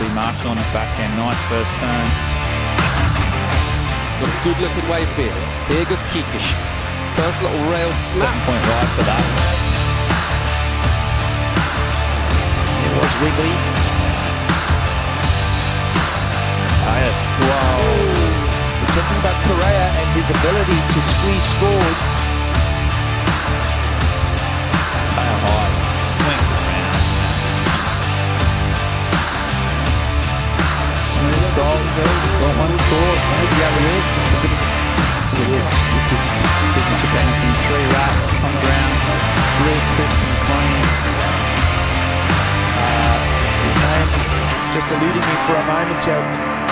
see Marshall on the backhand. Nice first turn. Got a good looking wave here. Here goes Kikish. First little rail snap. 7-point rise for that. It was Wigley. Yes. Wow. We're talking about Correa and his ability to squeeze scores. Tail high. Swings around. Smooth style. Got one score. Maybe the other edge. This is signature dancing. 3 wraps on the ground. Real crisp and clean. His name just eluded me for a moment, Joe.